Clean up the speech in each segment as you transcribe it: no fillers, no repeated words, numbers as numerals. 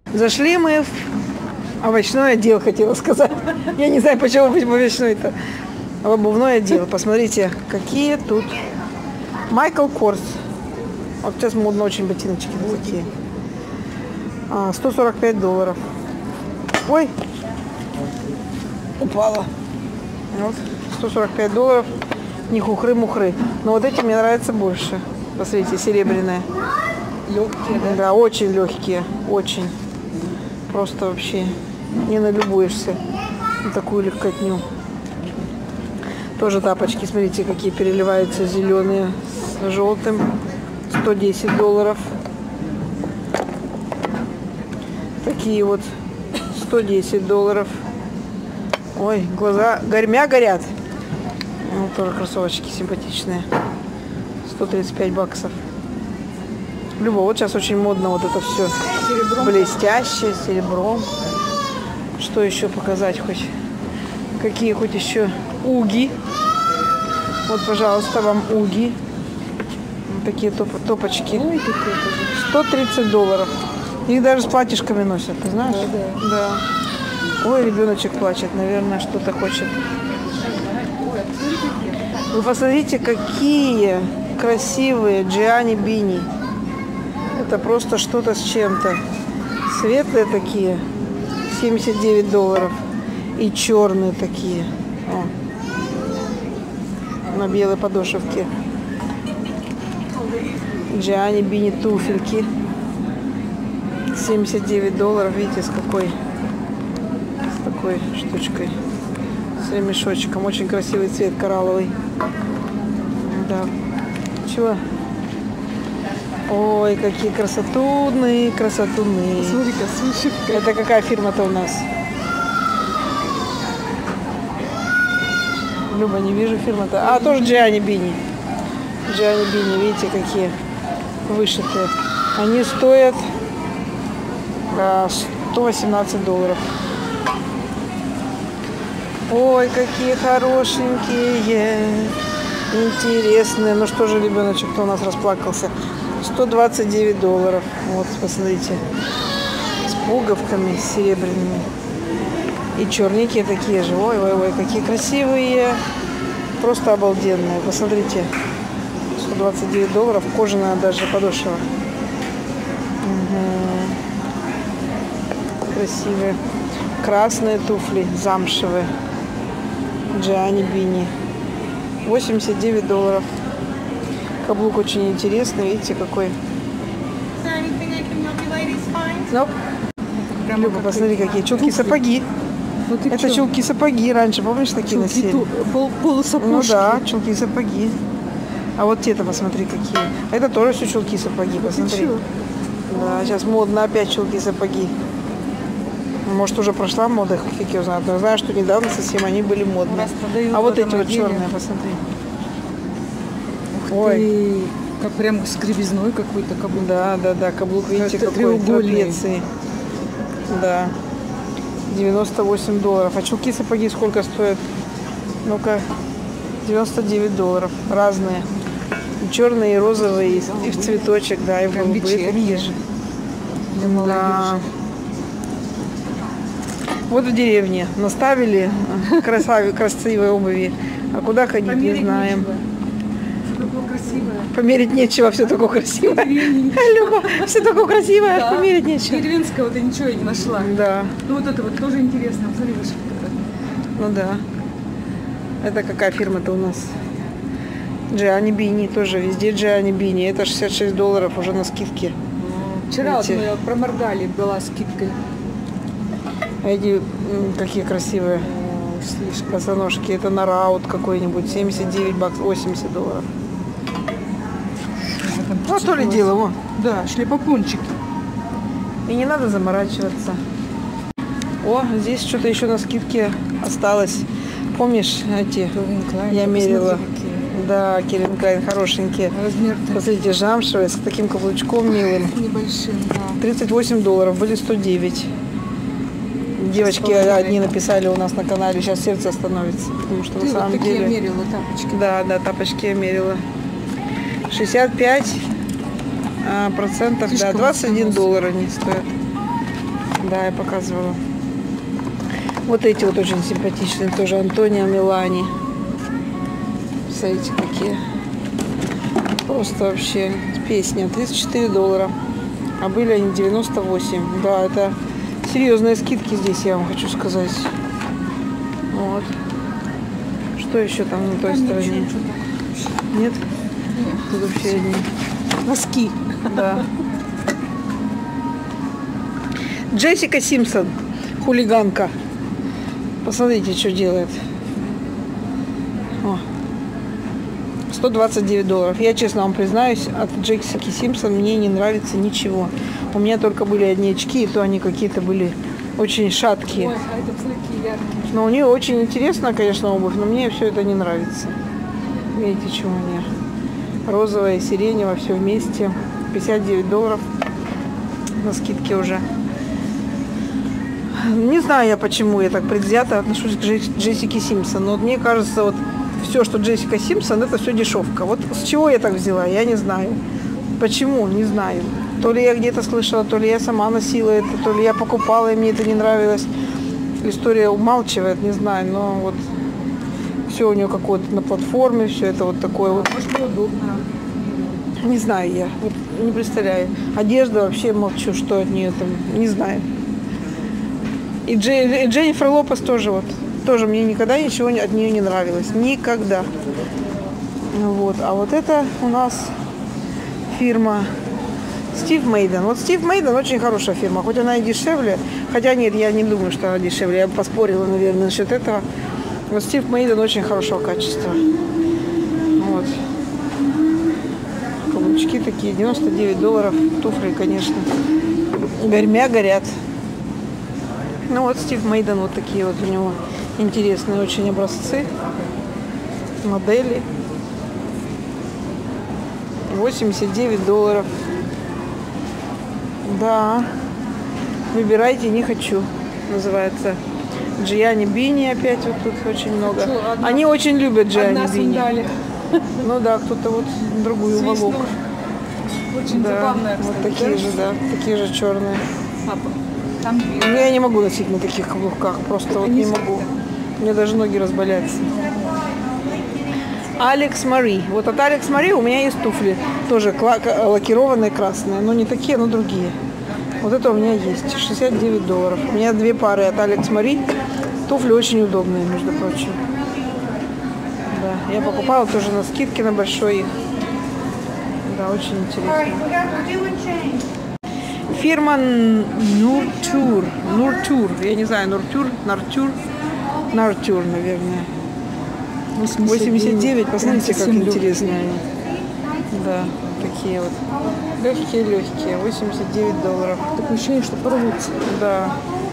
Зашли мы в овощной отдел, хотела сказать. Я не знаю, почему овощной-то. В обувной отдел. Посмотрите, какие тут. Майкл Корс. Вот сейчас модно очень ботиночки такие. $145. Ой, упала. Вот, $145. Не хухры-мухры. Но вот эти мне нравятся больше. Посмотрите, серебряные. Легкие, да? Да, очень легкие. Очень. Просто вообще не налюбуешься на такую легкотню. Тоже тапочки, смотрите, какие переливаются зеленые с желтым. $110. Такие вот $110. Ой, глаза горят. Вот тоже кроссовочки симпатичные. $135. Любо, вот сейчас очень модно вот это все. Серебром. Блестящее, серебром. Что еще показать хоть? Какие хоть еще уги? Вот, пожалуйста, вам уги. Вот такие топочки. Ой, $130. Их даже с платьишками носят, ты знаешь? Да. Да. Ой, ребеночек плачет, наверное, что-то хочет. Вы посмотрите, какие красивые Gianni Bini. Это просто что-то с чем-то. Светлые такие, $79. И черные такие. О. На белой подошвке. Gianni Bini туфельки. $79. Видите, с такой штучкой. С ремешочком. Очень красивый цвет, коралловый. Да. Чего? Ой, какие красотунные. Смотри-ка, с вышивкой. Это какая фирма-то у нас? Люба, не вижу фирмы-то. Тоже Gianni Bini. Gianni Bini, видите, какие вышитые. Они стоят $118. Ой, какие хорошенькие. Интересные. Ну что же, ребеночек-то у нас расплакался. $129. Вот, посмотрите. С пуговками серебряными. И черненькие такие же. Ой, какие красивые. Просто обалденные. Посмотрите. $129. Кожаная даже подошва. Угу. Красивые. Красные туфли. Замшевые. Gianni Bini. $89. Каблук очень интересный. Видите, какой. Nope. Люба, посмотри, какие чулки-сапоги. Вот это чулки-сапоги. Раньше, помнишь, такие носили? Полусапожки. Ну да, чулки-сапоги. А вот те-то, посмотри, какие. Это тоже все чулки-сапоги, посмотри. Да, сейчас модно опять чулки-сапоги. Может, уже прошла мода, фиг я знаю. Но я знаю, что недавно совсем они были модные. А вот эти вот черные, посмотри. Ух ты, как прям с кривизной какой-то каблук. Да, каблук, видите, какой трапеции. Да. $98. А чулки-сапоги сколько стоят? Ну-ка, $99. Разные. И черные, и розовые, и в цветочек, да, и в голубые. Да. Вот в деревне наставили красивой обуви. А куда ходить, не знаем. Померить нечего, все такое красивое. Люба, все такое красивое, да. Померить нечего. Деревенского ты ничего я не нашла. Да. Ну вот это вот тоже интересно. Смотри, вышивка. Ну да. Это какая фирма-то у нас? Gianni Bini тоже. Везде Gianni Bini. Это $66 уже на скидке. Вчера вот мы проморгали, была скидка. А эти какие красивые босоножки. Это на раут какой-нибудь. $79, $80. Ну, то ли дело, вон. Да, шлепопончики. И не надо заморачиваться. О, здесь что-то еще на скидке осталось. Помнишь эти? Я мерила. Да, Calvin Klein хорошенькие. Размер-то. Посмотрите, замшевые, с таким каблучком милым. Небольшим, да. $38, были 109. Девочки одни написали у нас на канале, сейчас сердце остановится. Потому что на самом деле... я мерила тапочки. Да, тапочки я мерила. 65%, да, $21 они стоят. Да, я показывала. Вот эти вот очень симпатичные, тоже Антонио Милани. Смотрите, какие. Просто вообще песня. $34. А были они 98. Да, это серьезные скидки здесь, я вам хочу сказать. Вот. Что еще там на той стороне? Нет? Тут вообще одни Носки. Да. Джессика Симпсон, хулиганка. Посмотрите, что делает. О. $129. Я честно вам признаюсь, от Джессики Симпсон мне не нравится ничего. У меня только были одни очки, и то они какие-то были очень шаткие. Ой, а это посмотри, яркие. Но у нее очень интересно, конечно, обувь, но мне все это не нравится. Видите, что у меня? Розовое и сиреневое, все вместе. $59 на скидке уже. Не знаю я, почему я так предвзято отношусь к Джессике Симпсон. Но вот мне кажется, вот все, что Джессика Симпсон, это все дешевка. Вот с чего я так взяла, я не знаю. Почему? Не знаю. То ли я где-то слышала, то ли я сама носила это, то ли я покупала, и мне это не нравилось. История умалчивает, не знаю, но вот все у нее какое-то на платформе, все это вот такое вот. Может, удобно. Не знаю я, вот не представляю. Одежда вообще молчу, что от нее там, не знаю. И Дженнифер Лопес тоже вот. Тоже мне никогда ничего от нее не нравилось. Никогда. Вот. А вот это у нас фирма Стив Мейден. Вот Стив Мейден очень хорошая фирма. Хоть она и дешевле. Хотя нет, я не думаю, что она дешевле. Я бы поспорила, наверное, насчет этого. Вот Стив Мейден очень хорошего качества. Вот. Каблучки такие, $99. Туфли, конечно. Гормя горят. Ну вот Стив Мейден, вот такие вот у него интересные очень образцы, модели. $89. Да, выбирайте, не хочу, называется. Джиани Бини опять вот тут очень много. Они очень любят Джиани Бини. Ну да, кто-то вот другую волок. Очень Да, забавная, вот кстати, такие же, да, такие же черные. Там Но я не могу носить на таких каблуках, просто вот не могу. У меня даже ноги разболятся. Алекс Мари. Вот от Алекс Мари у меня есть туфли. Тоже лакированные красные. Но не такие, но другие. Вот это у меня есть. $69. У меня 2 пары от Алекс Мари. Туфли очень удобные, между прочим. Да, я покупала тоже на скидке на большой их. Да, очень интересно. Фирма Нуртюр. Нуртюр. Я не знаю, Нуртюр, Нартюр, наверное. 89. Посмотрите, как интересно они. Да, такие вот. Легкие. $89. такое ощущение, что порвутся. Да.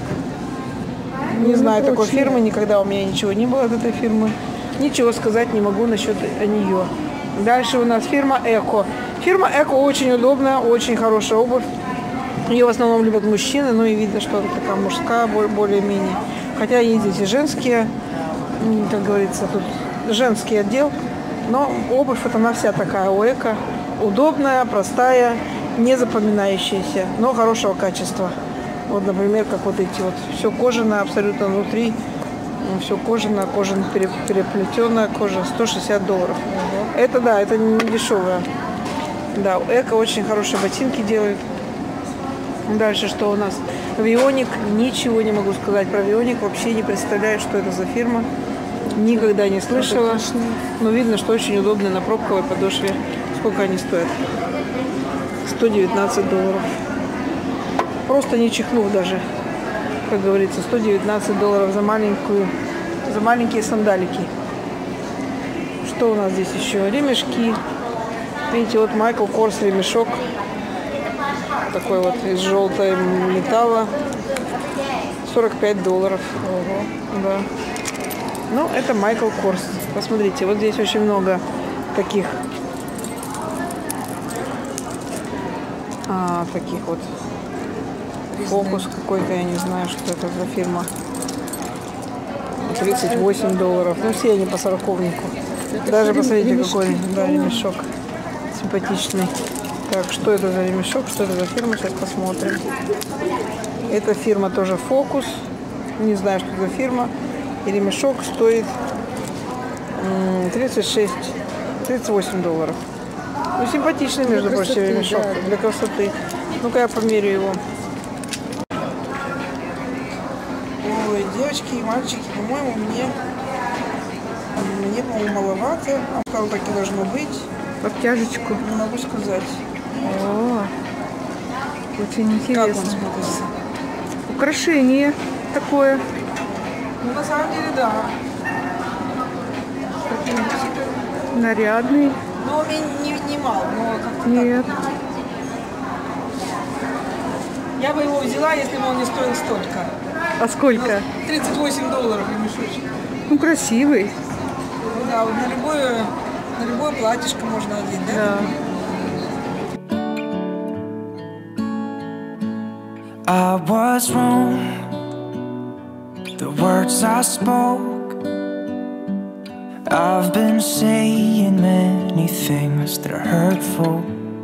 Не знаю такой фирмы, никогда у меня ничего не было от этой фирмы. Ничего сказать не могу насчет нее. Дальше у нас фирма Эко. Фирма Эко очень удобная, очень хорошая обувь. Ее в основном любят мужчины, но и видно, что она такая мужская, более-менее. Хотя есть здесь и женские, как говорится, тут женский отдел. Но обувь вот она вся такая у Эко. Удобная, простая, не запоминающаяся, но хорошего качества. Вот, например, как вот эти вот. Все кожаное абсолютно внутри. Все кожаное, переплетенная кожа. $160. Это да, это не дешевое. Да, Эко очень хорошие ботинки делают. Дальше что у нас? Вионик. Ничего не могу сказать про Вионик. Вообще не представляю, что это за фирма. Никогда не слышала. Но видно, что очень удобно на пробковой подошве. Сколько они стоят? $119. Просто не чихнув даже. Как говорится, $119 за маленькие сандалики. Что у нас здесь еще? Ремешки. Видите, вот Michael Kors ремешок. Такой вот из желтого металла. $45. Ого, да. Ну, это Michael Kors. Посмотрите, вот здесь очень много таких вот фокус какой-то, я не знаю, что это за фирма. $38. Ну, все они по 40-нику. Даже посмотрите, какой, да, ремешок симпатичный. Так, что это за ремешок, что это за фирма, сейчас посмотрим. Эта фирма тоже Фокус. Не знаю, что за фирма. И ремешок стоит 38 долларов. Ну, симпатичный, между прочим, ремешок. Да. Для красоты. Ну-ка я померю его. Ой, девочки и мальчики, по-моему, мне, по-моему, маловато. А как так и должно быть? Подтяжечку. Не могу сказать. О, очень интересно. Как он смотрится? Украшение такое. Ну, на самом деле, да. Нарядный. Ну, он не мал, но как-то Нет. так. Я бы его взяла, если бы он не стоил столько. А сколько? 38 долларов ремешочек. Ну, красивый. Ну да, вот на любое платьишко можно одеть, да? Да. I was wrong. The words I spoke. I've been saying many things that are hurtful.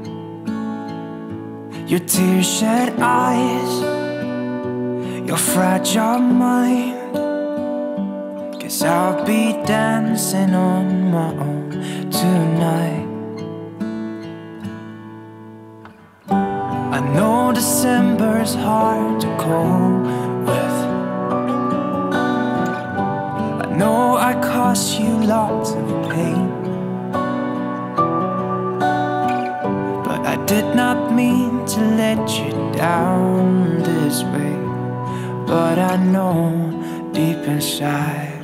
Your tear-shed eyes, your fragile mind. 'Cause I'll be dancing on my own tonight. I know December's hard to cope with. I know I cost you lots of pain, but I did not mean to let you down this way. But I know deep inside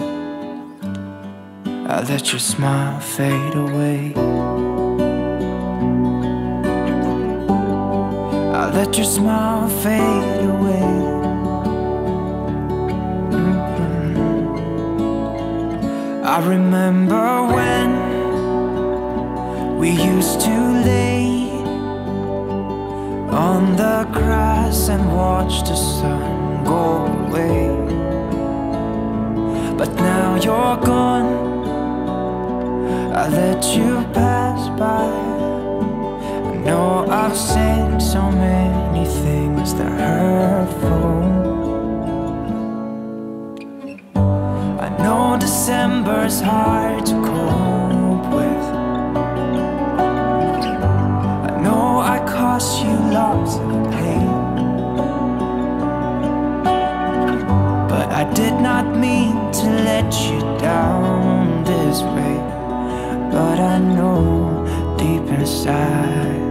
I let your smile fade away. I let your smile fade away. I remember when we used to lay on the grass and watch the sun go away. But now you're gone, I let you pass by. I know I've said so many things that are hurtful. I know December's hard to cope with. I know I cost you lots of pain, but I did not mean to let you down this way. But I know deep inside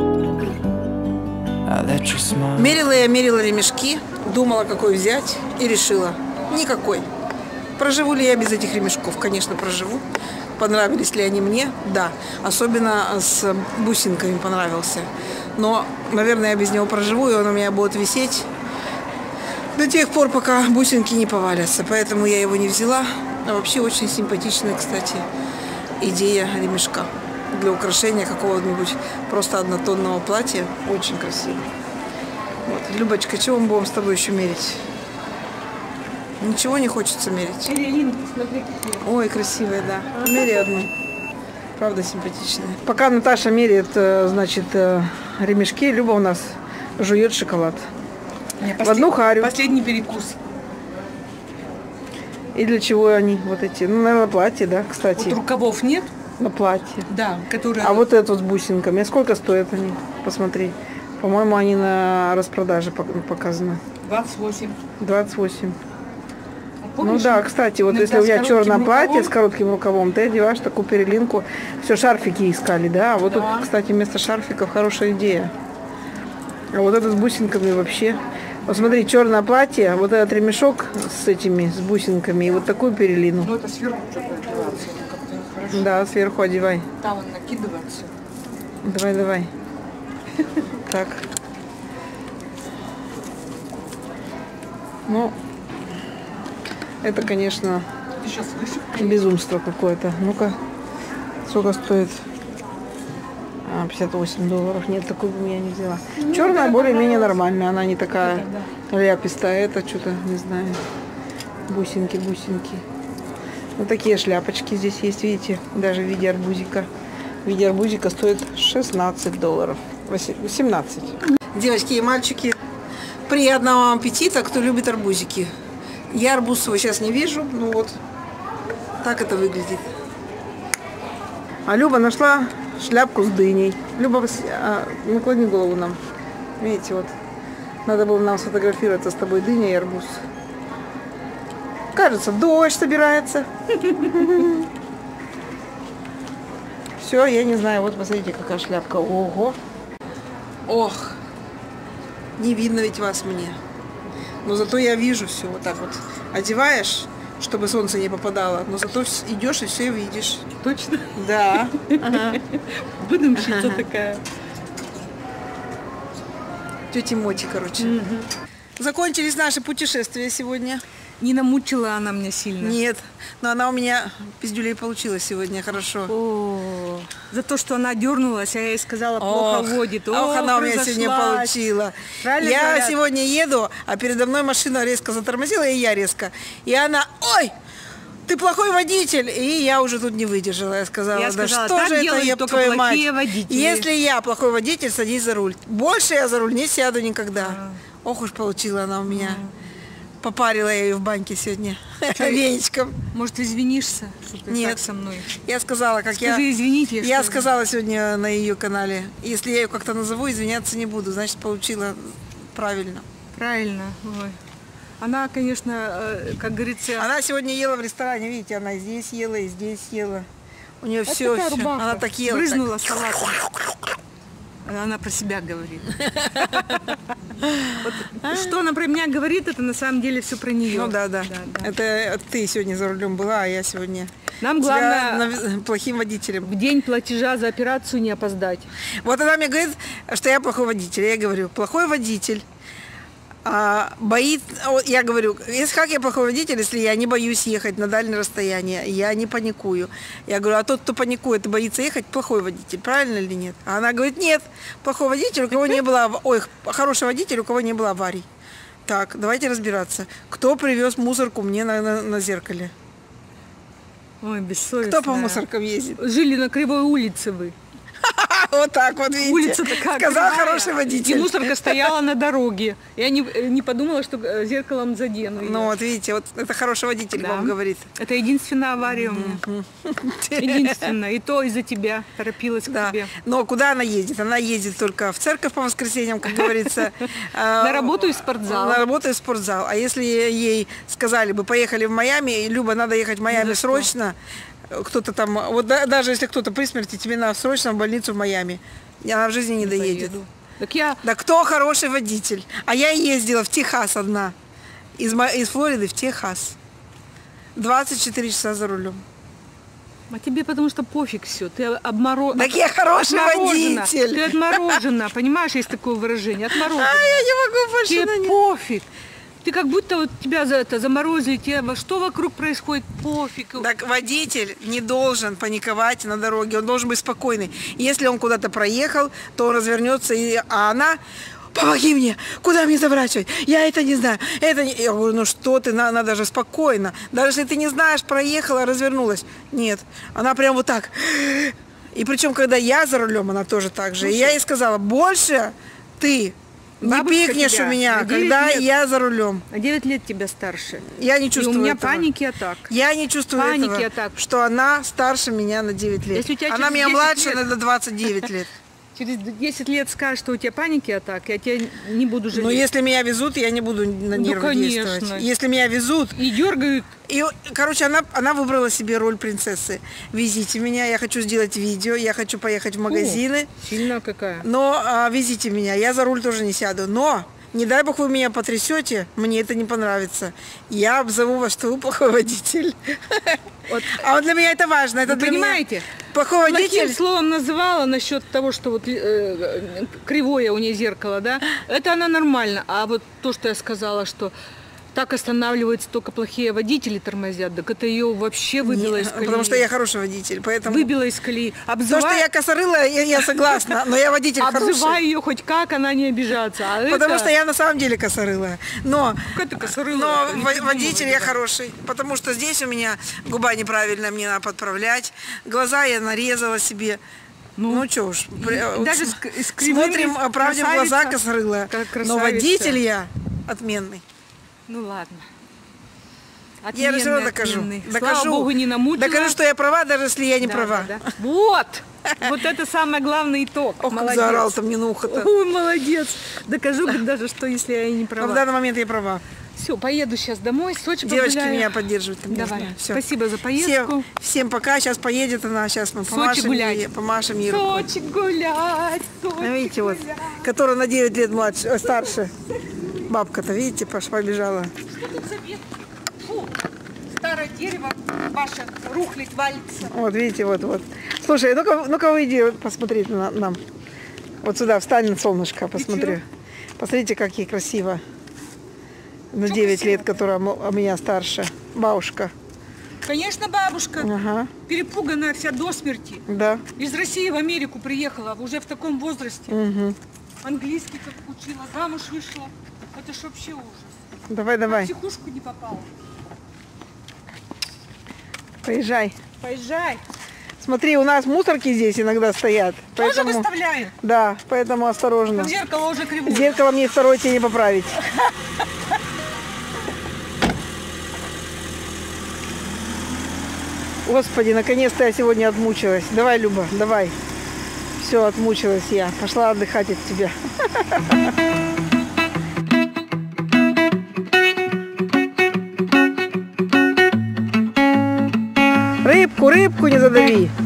I let you smile. Мерила ремешки, думала, какой взять, и решила: никакой. Проживу ли я без этих ремешков? Конечно, проживу. Понравились ли они мне? Да. Особенно с бусинками понравился. Но, наверное, я без него проживу, и он у меня будет висеть до тех пор, пока бусинки не повалятся. Поэтому я его не взяла. А вообще очень симпатичная, кстати, идея ремешка для украшения какого-нибудь просто однотонного платья. Очень красиво. Вот. Любочка, чего мы будем с тобой еще мерить? Ничего не хочется мерить. Перелинки, смотри, какие. Ой, красивая, да. Мери одну. Правда симпатичная. Пока Наташа меряет, значит, ремешки, Люба у нас жует шоколад. В одну харю. Последний перекус. И для чего они вот эти? Ну, наверное, платье, да, кстати. Вот рукавов нет? На платье. Да, которые... А вот это вот с бусинками. А сколько стоят они? Посмотри. По-моему, они на распродаже показаны. 28. 28. Помнишь, ну да, кстати, вот если у тебя черное платье с коротким рукавом, ты одеваешь такую перелинку. Все, шарфики искали, да? А вот да. тут, кстати, вместо шарфиков хорошая идея. А вот это с бусинками вообще. Вот смотри, черное платье, вот этот ремешок с этими, с бусинками и вот такую перелину. Ну это сверху что-то одеваться. Как-то да, сверху одевай. там он накидывается. Давай. Так. Ну, это, конечно, Ты сейчас выше. безумство какое-то. Ну-ка, сколько стоит? 58 долларов. Нет, такую бы я не взяла. Черная более-менее нормальная. Она не такая ляпистая. Это что-то, не знаю. Бусинки. Вот такие шляпочки здесь есть, видите? Даже в виде арбузика. В виде арбузика стоит 16 долларов. 18. Девочки и мальчики, Приятного вам аппетита, кто любит арбузики. Я арбуз свой сейчас не вижу, ну вот так это выглядит. А Люба нашла шляпку с дыней. Люба, наклони голову нам. Видите, вот. Надо было нам сфотографироваться с тобой, дыня и арбуз. Кажется, дождь собирается. Все, я не знаю. Вот посмотрите, какая шляпка. Ого. Ох. Не видно ведь вас мне. Но зато я вижу все. Вот так вот одеваешь, чтобы солнце не попадало. Но зато идешь и все видишь. Точно? Да. Выдумщица такая. Тетя Моти, короче. Закончились наши путешествия сегодня. Не намучила она меня сильно? Нет, но она у меня пиздюлей получила сегодня, хорошо. О, за то, что она дернулась, а я ей сказала, плохо водит. Ох, она у меня сегодня получила. Правильно я говорят? сегодня еду, а передо мной машина резко затормозила, и я резко. И она, ой, ты плохой водитель. И я уже тут не выдержала. Я сказала, да что же это, еб твою мать. Водители. Если я плохой водитель, садись за руль. Больше я за руль не сяду никогда. Ох уж получила она у меня. Попарила я ее в баньке сегодня веничком. Может, извинишься, что ты Нет. так со мной? Я сказала, как Скажи, извините. я сказала сегодня на ее канале. Если я ее как-то назову, извиняться не буду. Значит, получила правильно. Правильно. Ой. Она, конечно, как говорится... Она сегодня ела в ресторане. Видите, она здесь ела и здесь ела. У нее все. Она так ела. Брызнула салатом. Она про себя говорит. Вот, что она про меня говорит, это на самом деле все про нее. Ну да. Это ты сегодня за рулем была, а я сегодня Нам главное плохим водителем. в день платежа за операцию не опоздать. Вот она мне говорит, что я плохой водитель. Я говорю, плохой водитель. Я говорю, как я плохой водитель, если я не боюсь ехать на дальнее расстояние, я не паникую. Я говорю, а тот, кто паникует и боится ехать, плохой водитель, правильно или нет? А она говорит, нет, плохой водитель, у кого не было, хороший водитель, у кого не было аварий. Так, давайте разбираться. Кто привез мусорку мне на зеркале? Ой, бессовестная. Кто по мусоркам ездит? Жили на Кривой улице вы. Вот так вот, видите. Улица такая сказал кривая, хороший водитель. И мусорка стояла на дороге. Я не подумала, что зеркалом задену ее. Ну вот видите, вот это хороший водитель вам говорит. Это единственная авария у меня. Единственная. И то из-за тебя торопилась к тебе. Но куда она ездит? Она ездит только в церковь по воскресеньям, как говорится. На работу и в спортзал. На работу и в спортзал. А если ей сказали бы, поехали в Майами, Люба, надо ехать в Майами срочно, кто-то там, вот даже если кто-то при смерти, тебе надо срочно в больницу в Майами. Она в жизни не доедет. Да кто хороший водитель? А я ездила в Техас одна. Из Флориды в Техас. 24 часа за рулем. А тебе потому что пофиг все. Ты обморожена. Так я хороший водитель. Ты отморожена. Понимаешь, есть такое выражение. Отморожена. А я не могу больше тебе на них. пофиг. Ты как будто вот тебя за это заморозили, тебе что вокруг происходит, пофиг. Так водитель не должен паниковать на дороге, он должен быть спокойный. Если он куда-то проехал, то он развернется, а она, помоги мне, куда мне заворачивать? Я это не знаю. Я говорю, ну что ты, надо же спокойно. Даже если ты не знаешь, проехала, развернулась. Нет, она прям вот так. И причем, когда я за рулем, она тоже так же. И я ей сказала, больше ты... Не пикнешь у меня, когда я за рулем. А 9 лет тебя старше. Я не чувствую и у меня этого. паники атак. Я не чувствую этого, что она старше меня на 9 лет. Она меня младше на 29 лет. Через 10 лет скажешь, что у тебя паники атак, я тебя не буду жалеть. Но если меня везут, я не буду на нервы действовать. Если меня везут... И дергают. И, короче, она выбрала себе роль принцессы. Везите меня, я хочу сделать видео, я хочу поехать в магазины. Сильная какая. Но везите меня, я за руль тоже не сяду. Но... Не дай бог вы меня потрясете, мне это не понравится. Я обзову вас, что вы плохой водитель. Вот. А вот для меня это важно. Это вы понимаете? Плохой водитель. Плохим словом называла насчет того, что вот кривое у нее зеркало, да? Это она нормально. А вот то, что я сказала, что так останавливаются только плохие водители, тормозят, так это ее вообще выбило из колеи. Потому что я хороший водитель, поэтому... Выбило из колеи. То, что я косорыла, я согласна, но я водитель хороший. Обзывай ее хоть как, она не обижается. Потому что я на самом деле косорыла. Но водитель я хороший, потому что здесь у меня губа неправильная, мне надо подправлять. Глаза я нарезала себе. Ну что уж, даже с кривыми смотрим о правде в глаза, косорылая. Но водитель я отменный. Ну ладно. Я все равно докажу. Слава Богу, не намучила. Докажу, что я права, даже если я не права. Да. Вот! Вот это самый главный итог. Ох, как заорал-то мне на ухо-то. Ой, молодец. Докажу даже, что если я не права. Но в данный момент я права. Все, поеду сейчас домой, Сочи Девочки погуляю. меня поддерживают. Конечно. Давай. Все. Спасибо за поездку. Всем пока. Сейчас поедет она. Сейчас мы Сочи гулять. помашем ей рукой. Сочи гулять, Сочи Видите, вот, гулять. которая на 9 лет младше, старше. Бабка-то, видите, побежала. Что тут за ветки? Фу, старое дерево, ваша рухлядь валится. Вот, видите, вот. Слушай, ну-ка выйди посмотреть на нам. Вот сюда, встань на солнышко, посмотри. Посмотрите, как ей красиво. На 9 лет, которая у меня старше. Бабушка. Конечно, бабушка. Ага. Перепуганная вся до смерти. Да. Из России в Америку приехала, уже в таком возрасте. Угу. Английский как учила, замуж вышла. Это ж вообще ужас. Давай. В психушку не попала. Поезжай. Поезжай. Смотри, у нас мусорки здесь иногда стоят. Тоже Поэтому... выставляю. Да, поэтому осторожно. В зеркало уже кривое. Зеркало мне второе тебе не поправить. Господи, наконец-то я сегодня отмучилась. Давай, Люба, давай. Все, отмучилась я. Пошла отдыхать от тебя. Рыбку не задави.